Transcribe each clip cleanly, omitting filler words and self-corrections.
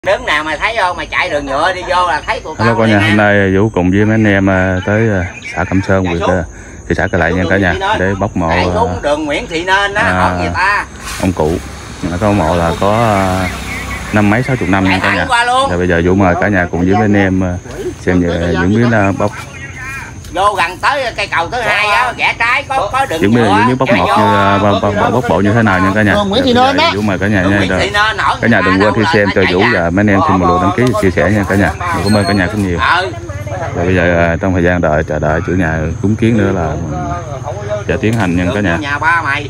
Đứng nào mà thấy không, mà chạy đường nhựa đi vô là thấy tụi tao. Hello cả nhà, hôm nay Vũ cùng với mấy anh em tới xã Cẩm Sơn, huyện thị xã Cai Lậy nha cả nhà, để bóc mộ đường Nguyễn Thị Nên đó, hỏi người ta. ông cụ. Có mộ là có năm mấy 60 năm nha cả nhà. Rồi bây giờ Vũ mời cả nhà cùng với mấy anh em xem về diễn biến bóc. Vô gần tới cây cầu thứ hai á, rẽ trái có đường diễn biến bóc mộ như bóc bộ như thế nào nha cả nhà. Vũ mời cả nhà nha. Cả nhà đừng quên khi xem cho Vũ và mấy anh em xin một lượt đăng ký chia sẻ nha cả nhà. Cảm ơn cả nhà rất nhiều. Rồi bây giờ trong thời gian chờ đợi chủ nhà cúng kiến nữa là giờ tiến hành nha cả nhà. Nhà ba mày.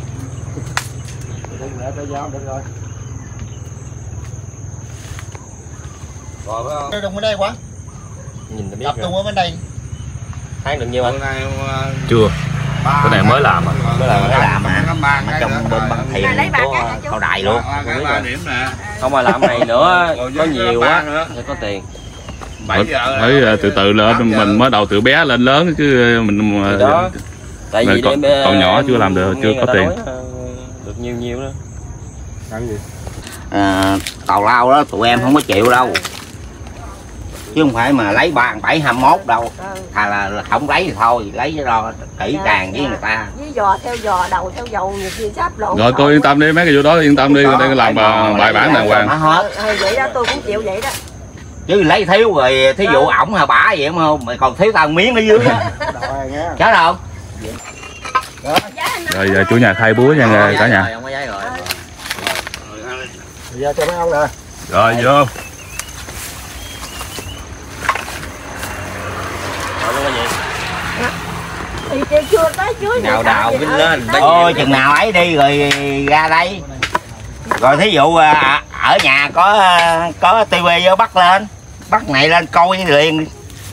Rồi đồng bên đây quá. Nhìn biết tập trung ở bên đây. Tháng được nhiêu anh? Chưa. Cái này mới làm à? Mới làm mà. Trong bên Băng Thiền có Cao Đài luôn. Không mà làm này nữa, có nhiều quá thì có tiền. Phải từ từ lên, mình mới đầu từ bé lên lớn chứ mình đó. Tại vì còn nhỏ chưa làm được, chưa có tiền. Được nhiều đó. Tào lao đó tụi em không có chịu đâu, chứ không phải mà lấy 3721 đâu. Thà là không lấy thì thôi, lấy cái đo kỹ càng với người ta. Với giò theo giò, đầu theo dầu, nhiều khi sắp lộn. Rồi cô yên tâm đi, mấy cái vụ đó yên tâm đi, đang làm bài bản đàng hoàng. Vậy đó, tôi cũng chịu vậy đó. Chứ lấy thiếu rồi, thí dụ ổng hay bả vậy không, mày còn thiếu tao miếng ở dưới á. Chết không? Rồi giờ chủ nhà khai búa nha cả nhà. Giờ cho mấy ông nè. Rồi vô. Thì chưa tới dưới nào đào vinh lên. Ôi chừng nào ấy đi rồi ra đây. Rồi thí dụ ở nhà có tivi vô bắt lên, bắt này lên coi liền.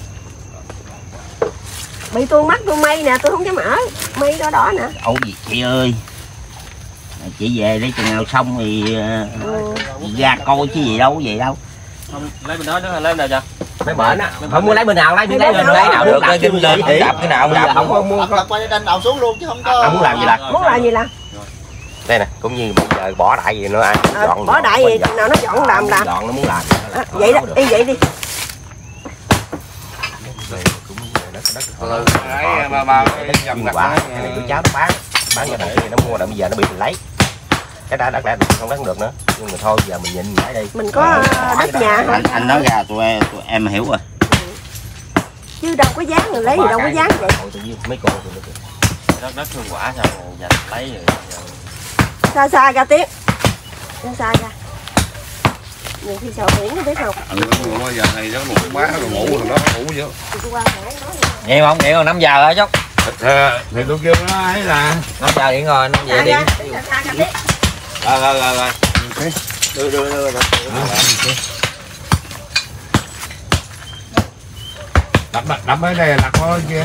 Bị tôi mắt tôi mây nè, tôi không dám ở mây đỏ đỏ nè. Ôi gì chị ơi, chị về đi chừng nào xong thì ra coi chứ gì đâu, gì đâu. Không, lấy bên đó nữa, lấy bên nào chưa? Mấy bển á, không muốn lấy bên nào lấy bên đấy, lấy nào được, lấy kim lên đập cái nào đập, không có mua quay trên đầu xuống luôn chứ không có. Anh muốn làm gì là? Muốn làm gì là? Đây nè, cũng như bây giờ bỏ đại gì nữa ai dọn. Bỏ đại gì nào nó dọn làm. Dọn nó muốn làm. Vậy đó, đi vậy đi. Ba dầm quả này của cháu nó bán cho thằng kia nó mua, bây giờ nó bị mình lấy. Cái đã lẽ không bán được nữa, nhưng mà thôi giờ mình nhịn lại đi. Mình có đất nhà không? Anh nói ra tụi em hiểu rồi. Chứ đâu có dán rồi lấy gì đâu có dán vậy. Mấy con đất hương quả sao dành lấy rồi. Xa ra tiếng. Xa ra. Nhiều khi sợ hiển nó biết không? Giờ này nó một má rồi ngủ rồi đó, ngủ chứ. Nghe không? Nghe còn 5 giờ rồi chứ. Thì tôi kêu nó ấy là 5 giờ điện rồi, 5 giờ đi. Rồi. Đưa. đập ở đây là có kia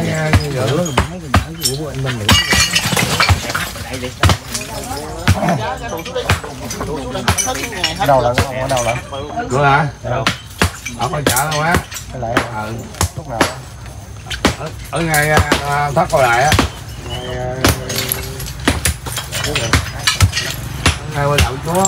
đâu là ở đâu là cửa hả? Ở con chợ đâu á? Lúc nào? Ở ngay Thất Coi Lại á. Ngay bên đậu chúa.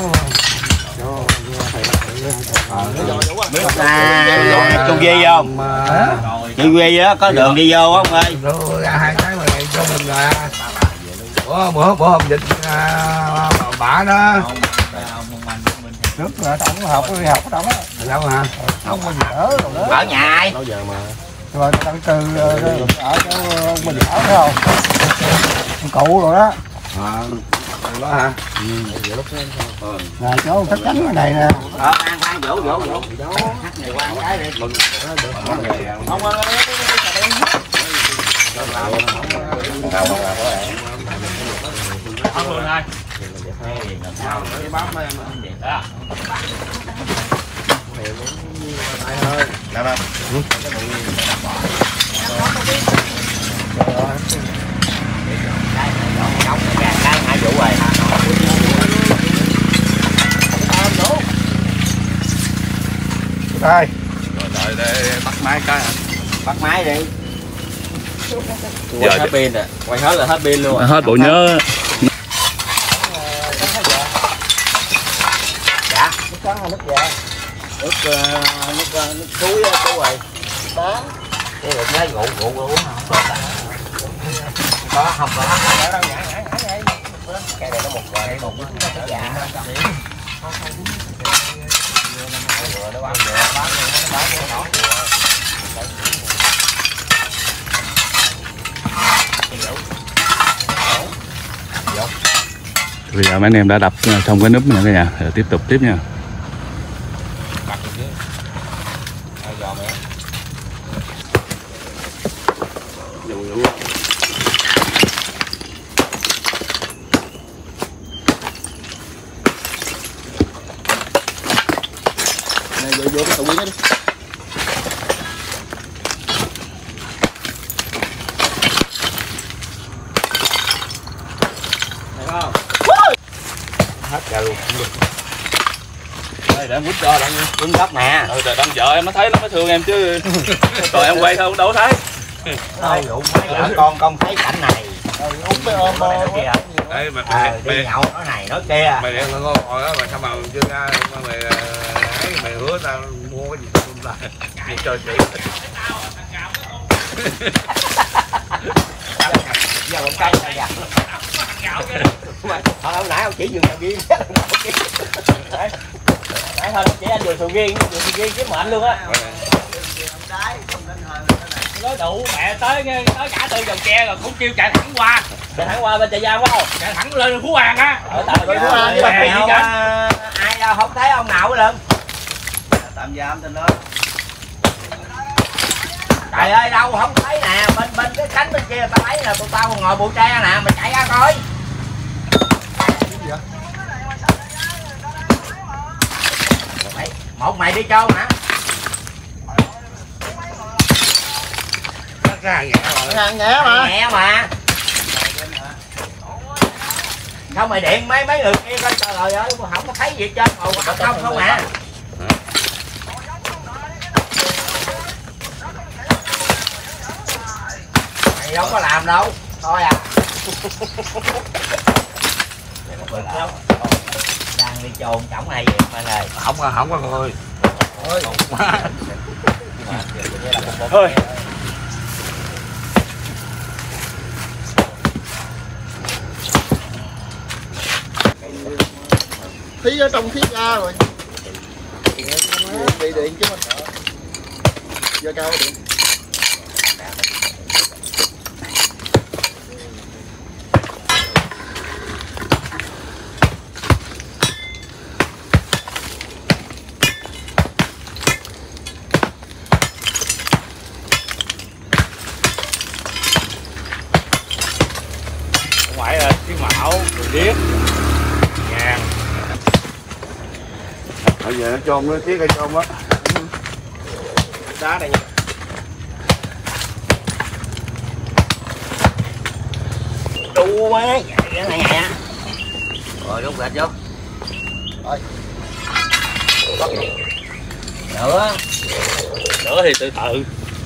Chú Duy không? Chú Duy á, có đường đi vô không ơi? Hai cái mà này cho mình là bữa hôm dịch bả đó. Trước là ông có học đi học ở đâu á? Đâu hả? Không có gì ở đâu đó. Ở nhà ai? Bao giờ mà. Rồi đăng từ ở chỗ mình ở thấy không? Ông cụ rồi đó. Đó hả? Rồi chỗ Thất Chánh ở đây nè. Khoan vỗ. Thắt này qua cái đi. Không. Đây. Rồi bắt máy cái. Bắt máy đi. Quay hết pin nè, quay hết là hết pin luôn. Hết bộ nhớ. Dạ. Nước trắng hay nước dạ? nước suối á chú ơi. Đó. Cái đừng lấy rượu uống không có. Không có đâu nhảy. Cái này nó một rồi đây một cái dạ. Bây giờ mấy anh em đã đập xong cái núp nữa cả nhà, rồi tiếp tục tiếp nha. Vô cái tủ đi. Hết ra luôn. Đây để em quýt cho đang đứng gấp nè. Trời đang vợ em nó thấy nó mới thương em chứ. Rồi em quay không đâu thấy. Thôi rượu mấy con thấy cảnh này. Uống cái ôm kìa. Đấy mà đi nhậu nói này nói kia. Mày đang ngon rồi đó mà sao mà chưa ra mày hứa tao mua cái gì không ta. Đi cho chị. Giờ một cây này dạ. Thôi hôm nãy ông chỉ vườn sầu riêng. Đấy thôi chỉ anh vườn sầu riêng chứ mệnh luôn á. Nói đủ mẹ tới cả từ dòng tre rồi cũng kêu chạy thẳng qua bên Trà Giang phải không? Chạy thẳng lên Phú An á. Phú An ai đâu không thấy ông nào hết luôn. Tạm giam tên đó. Trời ơi đâu không thấy nè, bên cái cánh bên kia tao thấy là tụi tao còn ngồi bụi tre nè, mày chạy ra coi. Một mày đi trâu hả? Hàng nhẹ mà. Sao mày điện mấy người kia coi trời ơi không có thấy gì hết trơn, không à. Mày đâu có làm đâu, thôi à. Đang đi chồn chổng này vậy mọi người. Không có người. Thôi. Thí ở trong thiết ra rồi. Bị điện chứ mà. Giờ cao điện. Ngoại là cái mão, rồi điếc. Ngàn. Bây giờ nó chôn nó thiết hay chôn á. Đá đây nha. Đu quá, cái này nè. Rồi rút gạch vô. Rồi. Nữa thì từ từ.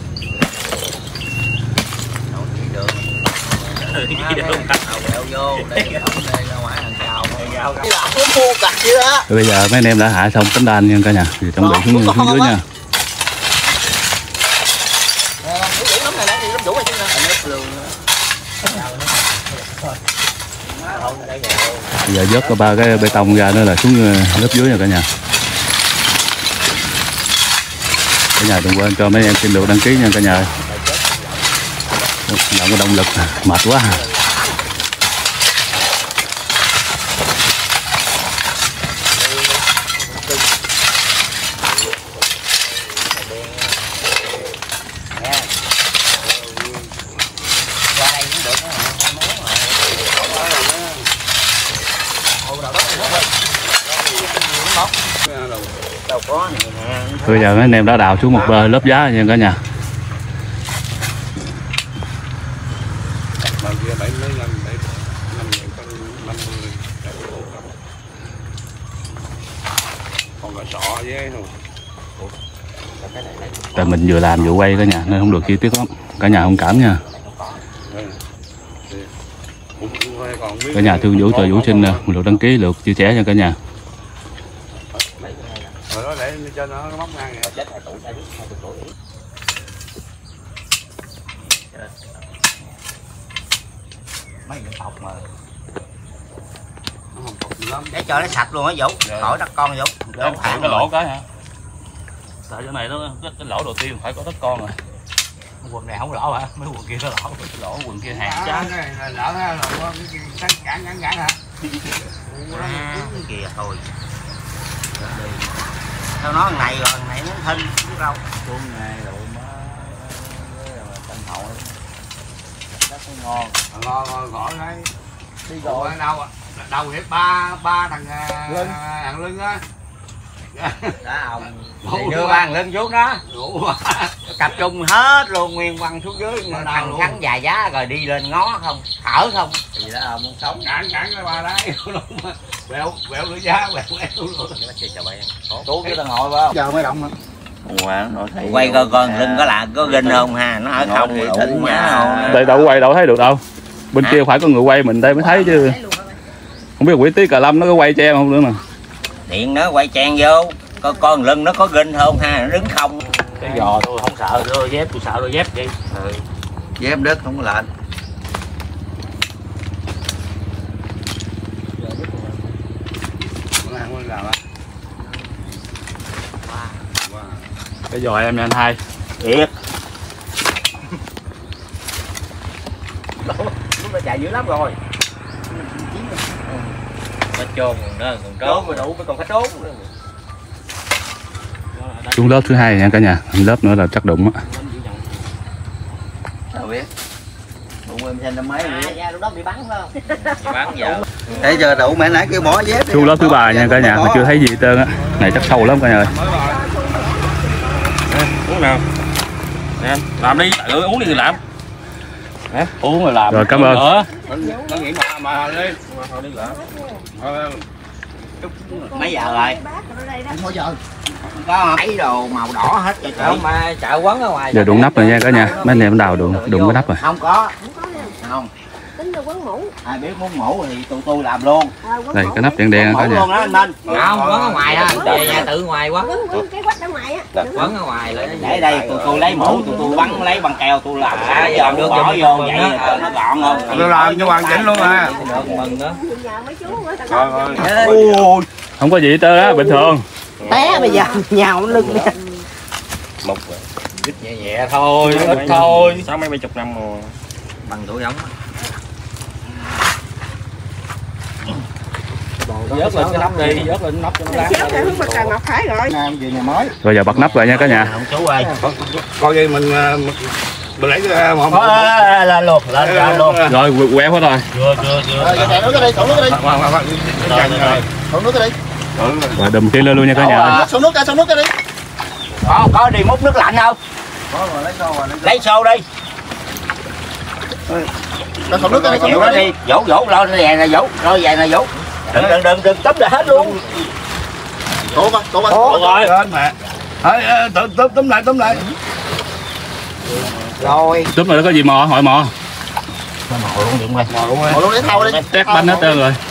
Bây giờ mấy anh em đã hạ xong tấm đan nha cả nhà, thì chuẩn bị xuống dưới nha. Bây giờ vớt ba cái bê tông ra nữa là xuống lớp dưới nha cả nhà. Cả nhà đừng quên cho mấy em xin được đăng ký nha cả nhà. Nhận cái động lực mệt quá. Bây giờ mấy anh em đã đào xuống một lớp giá nha cả nhà. Tại mình vừa làm vừa quay cả nhà nên không được chi tiết lắm, cả nhà thông cảm nha. Cả nhà thương Vũ, cho Vũ xin một lượt đăng ký, lượt chia sẻ cho cả nhà. cho nó móc ngang vậy. Chết 2 tuổi, 20 tuổi. Mấy cái tộc mà Nó không cục lắm. Để cho nó sạch luôn á Vũ, khỏi đất con Vũ. Em thẳng cái lỗ cái hả? Tại chỗ này nó cái lỗ đầu tiên phải có đất con rồi. Quần này không lỗ hả? Mấy quần kia nó lỗ, lỗ quần kia hàng chán. Cái này lỡ ha, cản hả? Cái kìa thôi. Tao nói thằng này rồi, thằng này nó thinh chứ đâu. Cuốn này đủ má canh hậu rất ngon. Ngon gọi đây. Đi rồi đâu hết ba thằng thằng Lưng á. Đó ông thì đưa ba thằng Lưng xuống đó. Tập trung hết luôn nguyên văn xuống dưới, thằng thắng vài giá rồi đi lên ngó không, thở không. Thì đó ông muốn sống. Cản cái ba đấy. Quẹo lưỡi giá, quẹo luôn. Chú cái thằng hội phải không? Giờ mới động nữa. Quay coi con Lưng có ginh không ha, nó ở không thì thỉnh nhá. Đây đâu quay đâu thấy được đâu. Bên kia phải có người quay mình đây mới thấy chứ. Không biết quỷ tí cà lâm nó có quay cho em không nữa mà. Điện nó quay chen vô, coi con Lưng nó có ginh không ha, nó đứng không. cái giò tôi không sợ đôi dép, tôi sợ đôi dép đi. Dép đất không có lạnh. Cái giò em nha anh Hai. Thiệt. Lúc nó chạy dữ lắm rồi. Nó trôn còn Trốn rồi đủ, còn phải trốn nữa. Xuống lớp thứ hai nha cả nhà, lớp nữa là chắc đụng á. Sao biết? Bụng em xem mấy Dạ, lúc đó bị bắn phải không? bán dạo. để giờ đủ mẹ nãy kêu bỏ dép. Xuống lớp thứ ba nha cả nhà, mà chưa thấy gì hết trơn á. Này chắc sâu lắm cả nhà ơi. Uống nào. Nè, làm đi, uống đi rồi làm. Hả? Uống rồi làm. Rồi cảm ơn. Nó nghĩ mà đi. Đi làm. Mấy giờ rồi? Mấy giờ? Có mấy đồ màu đỏ hết cho Không mà chợ quán ở ngoài. Giờ đụng nắp rồi nha cả nhà, mấy anh em đào đụng cái nắp rồi. không có. Không. Tính là quán mũ. Ai biết muốn mổ thì tụi tôi làm luôn. Đây cái nắp đen đen Mổ cả nhà. luôn đó anh Minh. Không, quán ở ngoài á. Về nhà tự ngoài quán. Quán cái quách ở ngoài á. Quán ở ngoài lại. Để đây tụi tôi lấy mổ, tụi tôi bắn lấy bằng keo tôi làm. Giờ được bỏ vô vậy nó gọn không? Tôi làm cho hoàn chỉnh luôn à. Mừng đó. Nhờ mấy chú nữa tao Ôi. Không có gì hết trơn á, bình thường. Té bây giờ nhào lưng nè. Một Nhẹ nhẹ thôi, ít thôi. 60-70 năm rồi. Bằng tuổi ống. Vớt lên cái nắp đi, vớt lên nắp cho nó láng. Kéo theo hướng mặt trời mọc phải rồi. Về nhà mới. Rồi giờ bật nắp rồi nha cả nhà. Không chú ơi. Coi vậy mình lấy cái một. Lên luôn, lên luôn. Rồi quẹo hết rồi. Chưa. Chạy nước cái đi, nước cái đi. Rồi nước cái đi. Rồi đùm kia lên luôn nha cả nhà ơi. Xông nước cái đi. Có đi múc nước lạnh không? Có rồi lấy xô rồi. Lấy xô đi. Xông nước cái đi, Chịu nó đi, Vũ lo về nè Vũ, lo về nè Vũ. Đừng túm lại hết luôn. Cố rồi. Lên mẹ. Túm lại. Rồi. Túm rồi nó có gì mò, hỏi mò. Mò luôn đừng quay. Mò luôn lấy thau đi. Tét banh hết trơn rồi.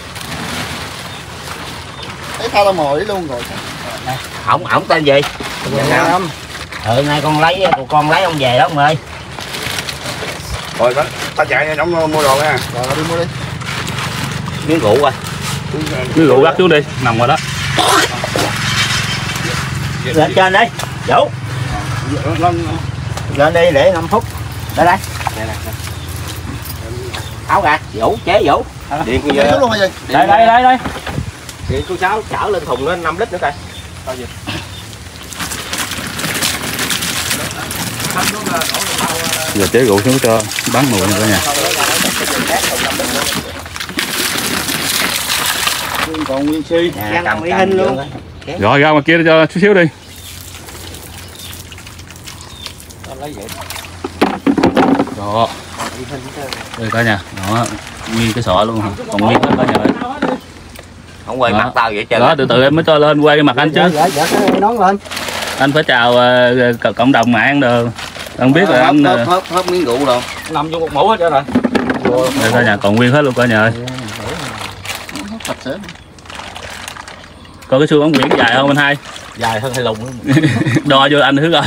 Lấy thau tao mò đi luôn rồi. Ổng tên gì? Nay con lấy, tụi con lấy ông về đó ông ơi. Rồi ta chạy nha, mua đồ nha. Rồi đi mua đi. Miếng rượu rồi. Cái rượu gắt xuống đi, nằm rồi đó. Lên trên đi, Vũ. Lên đi để 5 phút. Đây. Tháo ra, Vũ, chế Vũ. Điện xuống luôn hay gì? Đây. Thì cô Sáu chở lên thùng lên 5 lít nữa coi. Giờ chế rượu xuống cho bán mùi nha cả nhà. Còn nguyên si. Cầm cái hình luôn. Rồi ra ngoài kia cho chút xíu đi. Đó. Đây cả nhà, đó, nguyên cái sọ luôn hả? Còn nguyên hết cả nhà ơi. Không quay mặt tao vậy trời. Đó, từ từ em mới cho lên quay cái mặt anh chứ. Dạ cái nón lên. Anh phải chào cộng đồng mạng đồ. Anh biết rồi anh. Hớp miếng rượu rồi. Nằm vô một mũ hết trơn rồi. Đây cả nhà còn nguyên hết luôn cả nhà ơi. Sạch sẽ. Có cái xương ống quyển dài không anh Hai? Dài hơn hay lùn Đo vô anh Hước ơi.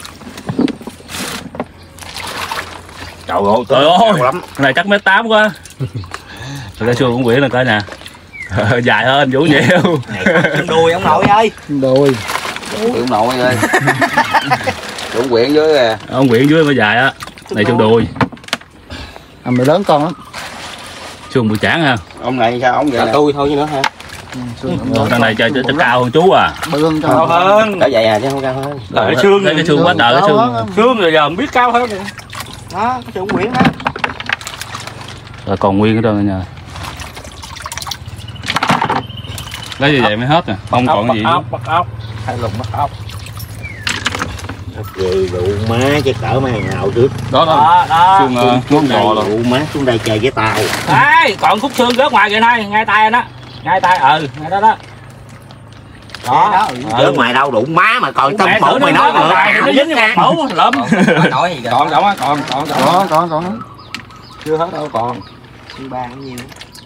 Trời ơi, cái này chắc 1m8 quá. Rồi cái xương cũng quyển là coi nè. Dài hơn Vũ nhiều. Chân đùi ông nội ơi. Đùi. Ông nội ơi. Đúng quyện dưới kìa. Ông quyển dưới mới dài á. Này xương đùi. Mày lớn con lắm. Xương bụi chản ha. Ông này sao ông vậy? Tôi thôi chứ nữa hả? Thằng này chơi cao hơn chú à. Cao hơn. Cả vậy à chứ không cao hơn. Cái xương, cái xương quá trời cái xương. xương rồi giờ không biết cao hơn. Đó, cái xương quyển đó. Rồi còn nguyên cái đó nha. Lấy như vậy mới hết nè, không còn cái gì nữa. Bắt ốc, hay lùn bắt ốc. Về rượu má chứ cỡ mấy nào trước. Đó xương ngón giò rồi. Rượu má xuống đây chơi với tao. Đấy, còn khúc xương rớt ngoài kìa này, ngay tay anh á. Ngay tay, ngay đó đó. Đó. Chứ ngoài đâu đụng má mà còn tao mẫu mày nói nữa. Nó dính vào mẫu lụm. Nói gì Còn đâu á, còn. Chưa hết đâu còn. Thứ ba bao nhiêu?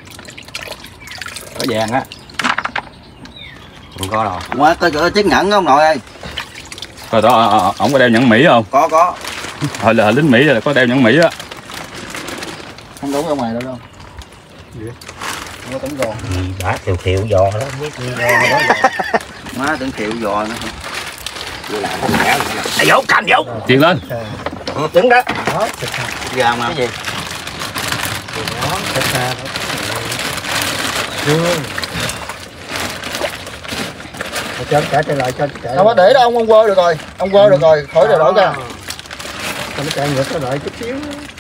Có vàng á. Không có đâu. Quá có chiếc nhẫn không nội ơi? Rồi đó, ổng có đeo nhẫn Mỹ không? Có. Hồi là lính Mỹ là có đeo nhẫn Mỹ á. Không đúng ở ngoài đâu đâu. Không có tấm gòn. Đã thiệu giò đó, biết gì đó. Má tưởng thiệu giò nữa. Vô cầm vô. Chuyển lên. Đứng đó. Gà mà. Cái gì? Cho cả trở lại cho cả. Không có để đâu ông quơ được rồi. Ông quơ được rồi, khỏi rồi đổi ra. Cho nó chạy ngược nó đợi chút xíu.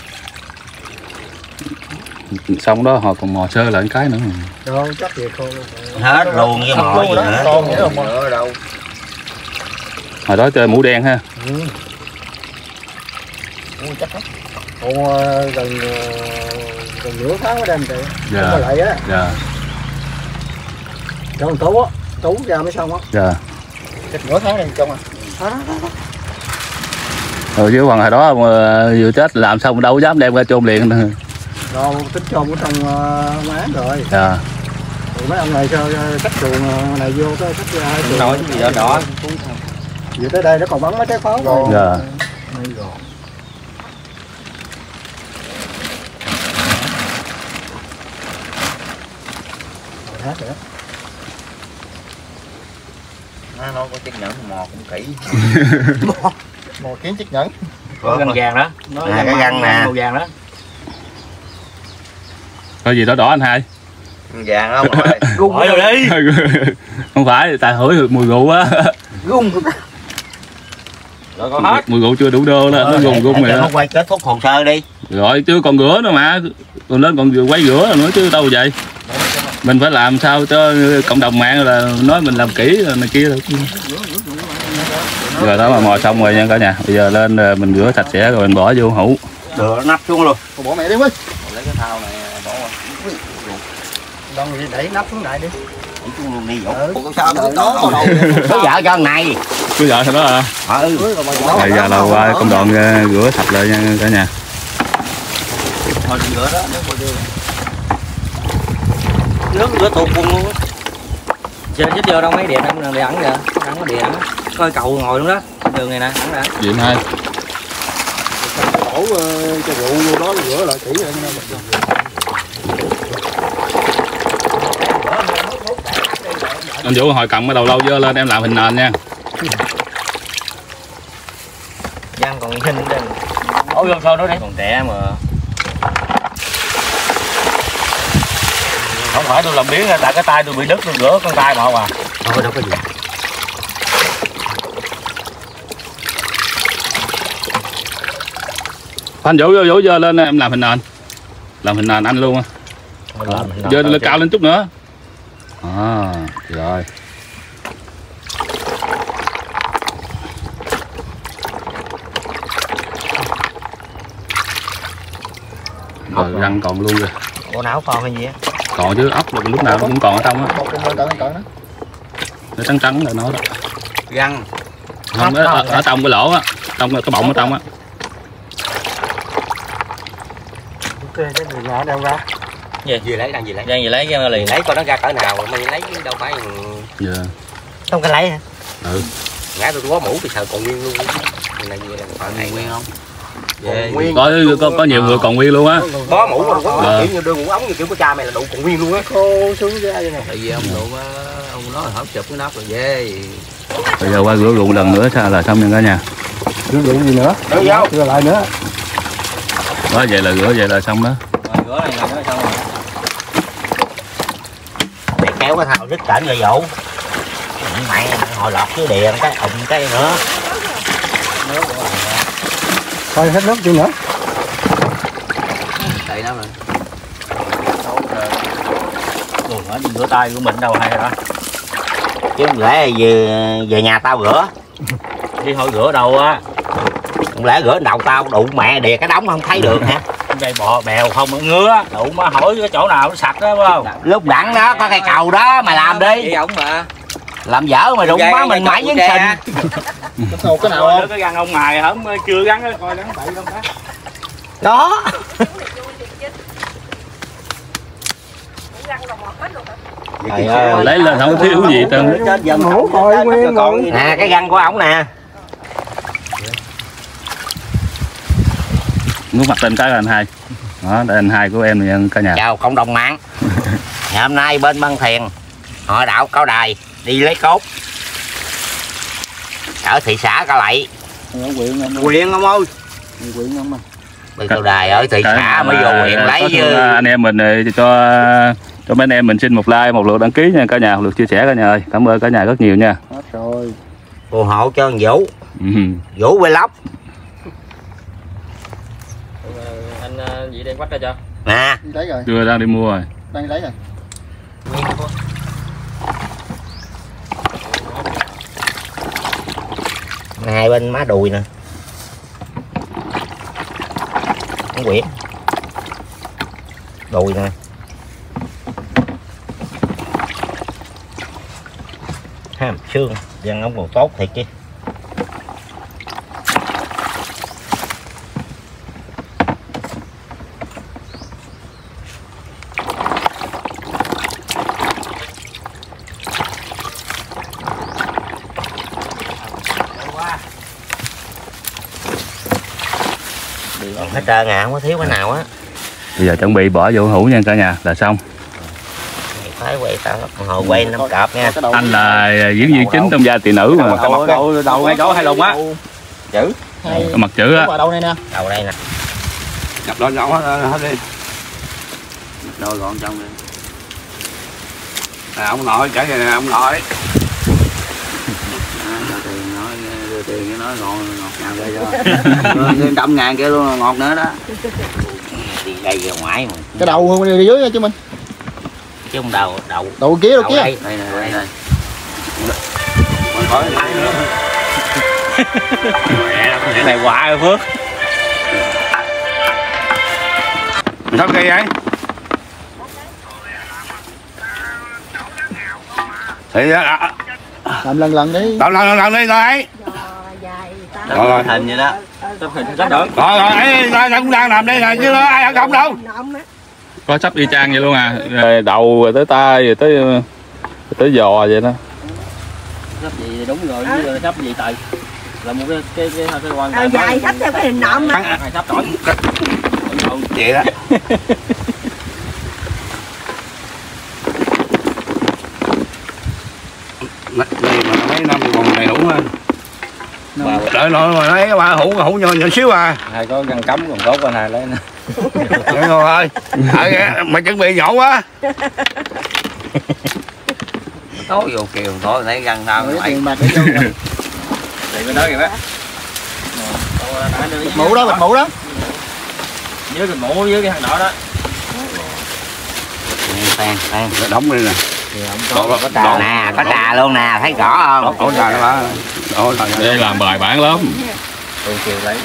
Xong đó họ còn mò sơ lại cái nữa. Đâu chắc về khô luôn. Hết luôn với mò gì nữa. Còn nữa không nữa đâu. Hồi đó chơi mũ đen ha. Chắc lắm. Còn gần nửa tháng mới đem chạy. Dạ. Không có lại á. Dạ. Cho con Tú á. Tú ra mới xong á. Dạ. Chắc nửa tháng này trong à. Rồi chứ còn hồi đó mà vừa chết làm xong đâu dám đem ra chôn liền nữa. Rồi tính chôn ở trong án rồi. Dạ. Rồi mấy ông này cho cắt chuồng này vô cái cắt ra. Nói cái gì đó đỏ. Vừa tới đây nó còn bắn mấy trái pháo rồi. Dạ. Nó có chiếc nhẫn mò cũng kỹ. Mò kiếm chiếc nhẫn. Có găng vàng đó. Nó cái găng nè. màu vàng đó. Có gì đó đỏ anh hai? Vàng không rồi. Hỏi rồi đi. Không phải, tại hửi mùi rượu á. Gung. Rồi còn hết. Mùi rượu chưa đủ đô đó, nó gùng gung rồi. Nó quay kết thúc hồ sơ đi. Rồi chứ còn rửa nữa mà. Còn lên còn quay rửa nữa chứ đâu vậy. Mình phải làm sao cho cộng đồng mạng là nói mình làm kỹ rồi này kia. Rồi đó mà mò xong rồi nha cả nhà. Bây giờ lên mình rửa sạch sẽ rồi mình bỏ vô hũ. Được nắp xuống luôn. Bỏ mẹ đi với. Lấy cái thao này bỏ vào. Đâu thì đẩy nắp xuống lại đi. Đẩy xuống luôn đi Vũ. Ủa sao nó đó đâu. Cứ vợ cho này. Cứ vợ thôi đó à. Bây giờ là qua công đoạn rửa sạch lại nha cả nhà. Thôi rửa đó nếu mà đưa. Nước rửa tuột luôn á. Chơi chết vô đâu mấy đĩa đang ẩn kìa. Ẩn có đĩa. Coi cậu ngồi luôn đó. Đường này nè, ẩn nè. Gì anh hai? Đổ cho rượu vô đó rửa lại kỹ rồi nha. Anh Vũ hồi cầm cái đầu lâu dơ lên em làm hình nền nha. Giang còn hình đây. Ôi gần sao đó đi. Còn trẻ mà. Không phải tôi làm biến tại cái tay tôi bị đứt tôi rửa con tay mà không à. Thôi đâu có gì. Anh Vũ Vũ dơ lên em làm hình nền. Làm hình nền anh luôn á. Dơ lên cao lên chút nữa. À, rồi. Rồi răng còn luôn rồi. Bộ não còn hay gì á? Còn chứ ốc lúc nào cũng còn ở trong á. Nó trắng trắng là nó đó. Găng. Không, ở trong cái lỗ á, trong cái bọng ở trong á. Ok, cái người nhà đem ra. Gì lấy đang gì lấy? Đang gì lấy cái liền lấy coi nó ra cỡ nào, mày lấy đâu phải. Dạ. Không cái lấy hả? Gã tôi có mũ thì sợ còn nguyên luôn. Này gì là còn nguyên không? Có nhiều người còn nguyên luôn á. Bó mũ không có kiểu như đưa mũ ống như kiểu của cha mày là đủ còn nguyên luôn á. Khô xuống dưới đây này. Tại vì ông đủ ông nói là hổng chụp cái nắp rồi về. Bây giờ qua rửa ruộng lần nữa sao là xong nha cả nhà. Rửa ruộng gì nữa? Rửa lại nữa. Đó vậy là xong đó. Rửa này là nó xong rồi. Mày kéo cái thao đứt cảnh rồi dụ. Mày hồi lọt dưới điện cái ụng cái nữa. Thôi hết nước chưa nữa. Đây nó rồi. Rồi nó đi rửa tay của mình đâu hay đó. Chứ không lẽ về nhà tao rửa. Đi thôi rửa đâu á. Không lẽ rửa đầu tao đụng mẹ đìa cái đống không thấy được hả? Cây bò bèo không có ngứa. Đụng mà hỏi cái chỗ nào nó sạch đó phải không? Lúc đặng đó có cây cầu đó mày làm đi. Vậy ổng mà. Làm dở mà đụng má mình mãi với sình. Cái nào không? Cái găng ông mài hả? Chưa gắn đó, coi gắn bậy không đó. Đó. Lấy lên không thiếu gì hết trơn. Nè cái găng của ổng nè. Muốn mặt tên cái là anh Hai. Đó, đây anh Hai của em này cả nhà. Chào cộng đồng mạng. Ngày hôm nay bên Bân Thiền hội đạo Cao Đài đi lấy cốt ở thị xã Cà Lậy. Huyện không ơi. Quyện không mà. Bên Cao Đài ở thị xã mới vô huyện lấy chứ. Anh em mình cho mấy anh em mình xin một like, một lượt đăng ký nha cả nhà, một lượt chia sẻ cả nhà ơi. Cảm ơn cả nhà rất nhiều nha. Hết rồi. Phù hộ cho anh Vũ. Vũ Vlog. Anh gì đem quách ra cho. Nè. Lấy rồi. Chưa đang đi mua rồi. Đang lấy rồi. Hai bên má đùi nè. Con quyển. Đùi nè. Hàm xương, răng ống còn tốt thiệt chứ. Còn hết trơn à, không có thiếu cái nào á. Bây giờ chuẩn bị bỏ vô hũ nha cả nhà là xong. Phải quay tao hồi quay 5 cọp nha. Anh là diễn viên chính trong gia tỷ nữ mà. Đầu ngay chỗ hai lùng á. Chữ. Mặt chữ á. Đầu đây nè. Đầu đây nè. Nhập lên nhỏ hết đi. Đôi gọn trong đi. Nè ông nội trả về nè ông nội. Đưa tiền cái nói ngọt ngào đây cho. 100.000 kia luôn ngọt nữa đó. Đi đây ra ngoài mà. Cái đầu không đi dưới nha chứ mình. Chứ không đầu. Đầu kia đâu kia. Đây. Đây nè, đây. Cái này quạ rồi Phước. Sao kỳ vậy? Thì làm lần đi. Làm lần đi rồi. Rồi hình vậy đó. Rồi ấy cũng đang làm đây nè chứ ai ăn không đâu. Có sắp y chang vậy luôn à. Đầu rồi tới tay rồi tới giò vậy đó. Sắp gì thì đúng rồi, chứ sắp gì tại là một cái quan trọng. Dài sắp theo cái hình nộm mà. Sắp đổi. Vậy đó. Mấy năm thì còn đầy đủ hơn. Đợi rồi lấy cái hũ nhỏ xíu à. Hai có găng cấm còn tốt hơn hai lấy nè. Vậy rồi mày chuẩn bị nhổ quá. Tối vô kiều tối lấy găng tao mày. Tiền bên đó kìa bác. Bịt mũ đó. Dưới cái mũ với cái thằng nọ đó. Tan. Đóng đi nè. Có trà nè, có trà luôn nè, thấy rõ không? Có trà đó. Đây làm bài bản lắm. Kiều lấy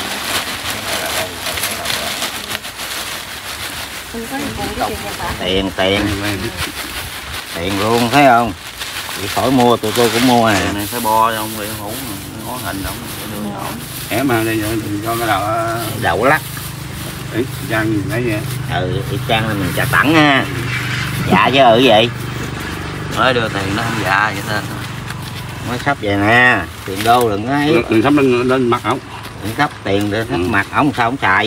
tiền luôn thấy không? Chị khỏi mua tụi tôi cũng mua nè. này phải bo không bị hũ ngó hình không đưa ổng. Em mà đây cho cái đầu Đậu lắc. ý trang gì nãy vậy. Y chang là mình trả tặng ha. Dạ chứ vậy. Mới đưa tiền nó không dạ vậy thôi. Nó sắp vậy nè, tiền đô đừng ấy. Đừng sắp lên mặt ổng. Đừng sắp tiền để thắt mặt ổng sao ổng xài.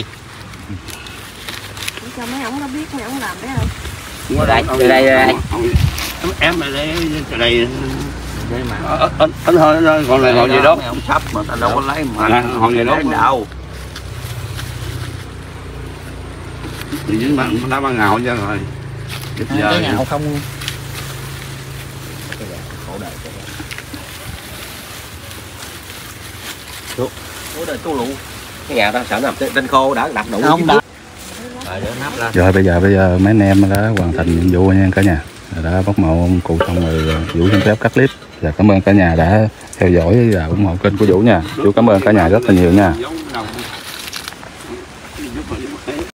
Cho mấy ổng nó biết mấy ổng làm đấy không? Đây, đây. Em ở đây, ở đây. Đây mà. Anh thôi, còn lại còn gì đó. Ông sắp mà ta đâu có lấy mà. Còn gì đó. Đâu. Thì dính bạn đã ban ngào cho rồi. Cái nào không. Ủa đời tu lụ. Cái nhà đó sợ nằm trên khô đã đập đủ. Không đập. Rồi Rồi bây giờ mấy anh em đã hoàn thành nhiệm vụ nha cả nhà, đã bóc mộ ông cụ xong rồi Vũ xin phép cắt clip. Và cảm ơn cả nhà đã theo dõi và ủng hộ kênh của Vũ nha. Vũ cảm ơn cả nhà rất là nhiều nha.